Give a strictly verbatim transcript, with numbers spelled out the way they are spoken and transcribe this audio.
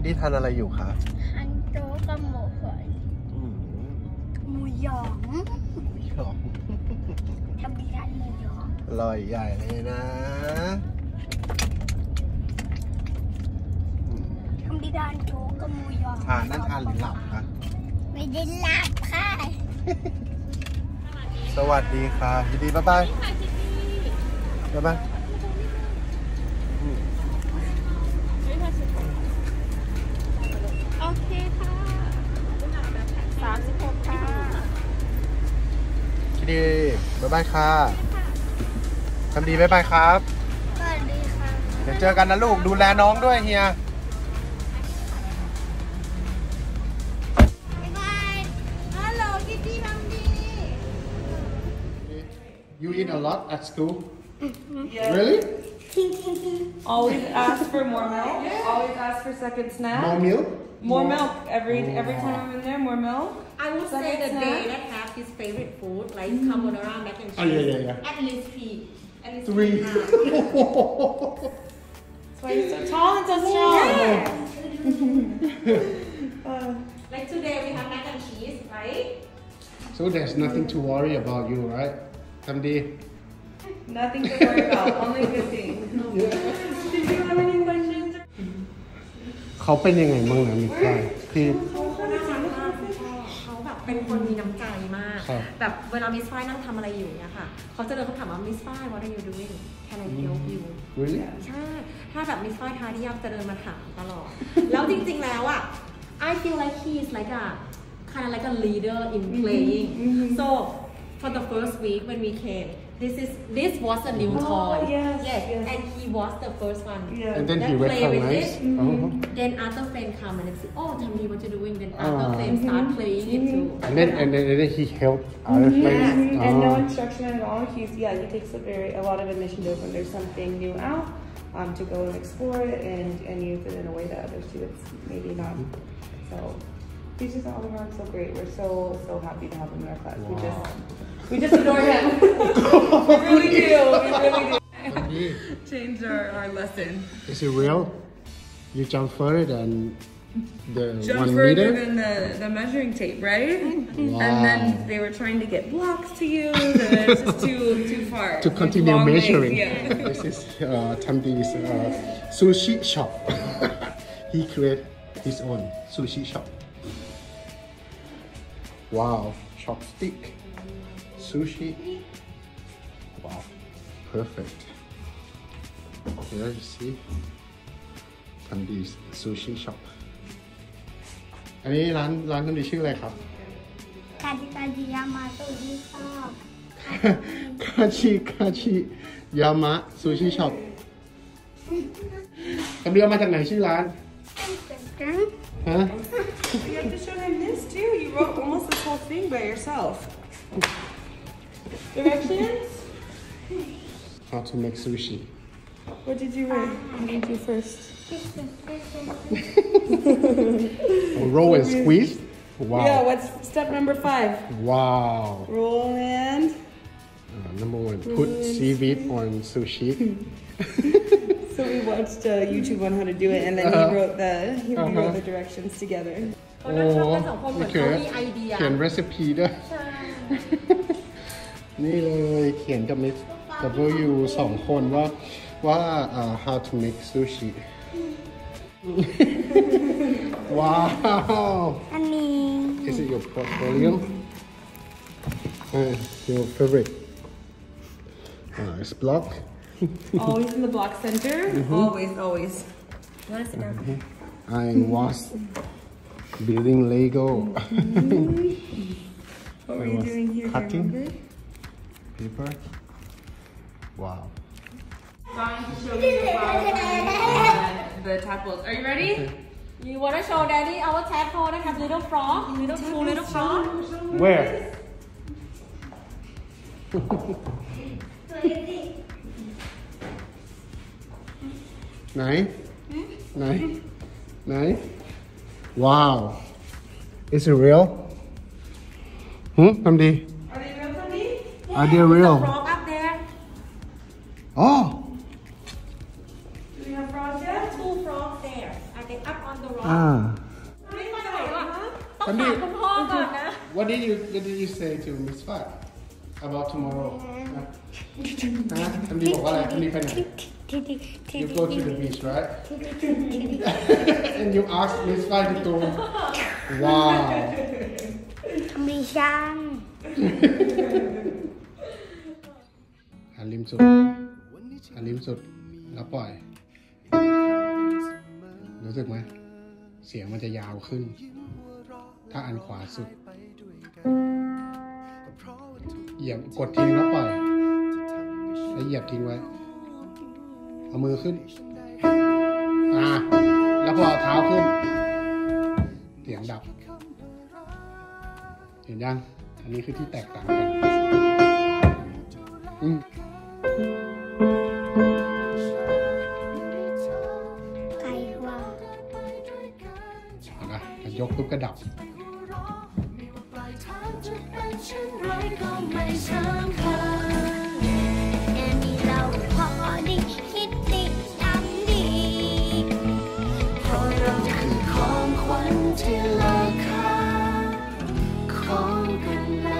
ดี้ทานอะไรอยู่คะทานโจ๊กกับหมูฝอยหมูหยองหมูหยองทำดีทานหมูหยองอร่อยใหญ่เลยนะทำดีทานโจ๊กกับหมูหยองทานนั่งทานหรือหลับคะไม่ได้หลับค่ะสวัสดีค่ะยินดีบ๊ายบายบ๊ายบายโอเคค่ะสามสิบหกค่ะยินดีบ๊ายบายค่ะทำดีบ๊ายบายครับสวัสดีค่ะเดี๋ยวเจอกันนะลูกดูแลน้องด้วยเฮียYou eat a lot at school? Yeah. Really? Always ask for more milk. Always ask for second snack. More milk? More milk every every time I'm in there. More milk. I would say the day that have his favorite food like carbonara mac and cheese. Oh yeah yeah yeah. At least three. At least three. That's why he's so tall and so strong. uh, like today we have mac and cheese, right? So there's nothing to worry about you, right? ทำดี Nothing to worry about. Only good things. Did you have any questions? เขาเป็นยังไงบ้างนะมิตรไฟคือเขาแบบเป็นคนมีน้ำใจมากแบบเวลามิสไฟนั่งทำอะไรอยู่เนี่ยค่ะเขาจะเดินเขาถามว่ามิสไฟ what are you doing can I help you ใช่ถ้าแบบมิสไฟทายที่ยากจะเดินมาถามตลอดแล้วจริงๆแล้วอ่ะ I feel like he's like a kind of like a leader in playing so for the first week when we came this is this was a new toy oh, yes, yes. yes and he was the first one yeah. and then that he recognized mm-hmm. uh-huh. then other friend come and say oh tell me what you're doing then other uh, friends start playing it too and then and then, and then he helped other mm-hmm. friends yeah. and no instruction at all he's yeah he takes a very a lot of initiative when there's something new out um, to go and explore it and and use it in a way that other students maybe not so he's just all around so great. We're so so happy to have him in our class. Wow. We just we just adore him. We really do. We really do. Change our, our lesson. Is it real? You jump further than the jump one further meter? than the, the measuring tape, right? Wow. And then they were trying to get blocks to use, and it's just too too far. To continue measuring. Legs, yeah. This is uh, Tamdi's uh, sushi shop. He created his own sushi shop. Wow, chopstick, sushi. Wow, perfect. Here you see, Tamdi's sushi shop. อันนี้ร้านร้านTamdiชื่ออะไรครับคาชิคาชิยามาซูชิช็อปคาชิคาชิยามะซูชิช็อปTamdiเอามาจากไหนชื่อร้านฮะ You have to show him this too. You wrote almost this whole thing by yourself. Directions? How to make sushi. What did you write? What did you do first? Roll and squeeze. Wow. Yeah, what's step number five? Wow. Roll and... Uh, number one, put seaweed on sushi. So we watched uh, YouTube on how to do it, and then he wrote the he uh-huh. wrote the directions together. โอ้โอเคเขียน recipe ด้วยนี่เลยเขียนกับมิส W สองคนว่าว่า how to make sushi ว้าวอันนี้ Is it your portfolio? Uh, your favorite? Uh, it's block. Always in the block center. Mm-hmm. Always, always. You want to sit down? Mm-hmm. I was building Lego. Mm-hmm. What were you doing here? Cutting paper. Wow. Going to show you about the tadpoles. Are you ready? Okay. You want to show Daddy our tadpole that has little frog, little two little frog? Where? Nice. Nice. Nice. Wow. Is it real? Hmm? Tamdi? Are they real, Tamdi? Are they real? The frog up there. Oh. Do we have frogs yet? Two frogs there. Are they up on the rock? Ah. say to Miss Fat about tomorrow นะนะทันดีบอกว่าอะไรทันดีไปไหน You go to the beach right and you ask Miss Fat to go wow มีช่างหันริมสุดหันริมสุดแล้วปล่อยรู้สึกไหมเสียงมันจะยาวขึ้นถ้าอันขวาสุดเหยียบกดทิ้งแล้วปล่อยแล้วเหยียบทิ้งไว้เอามือขึ้นอ่าแล้วพอเอาเท้าขึ้นเสียงดับเห็นยังอันนี้คือที่แตกต่างกันอืมใครว่าเอาละถ้ายกปุ๊บก็ดับที่ราคาของกันและ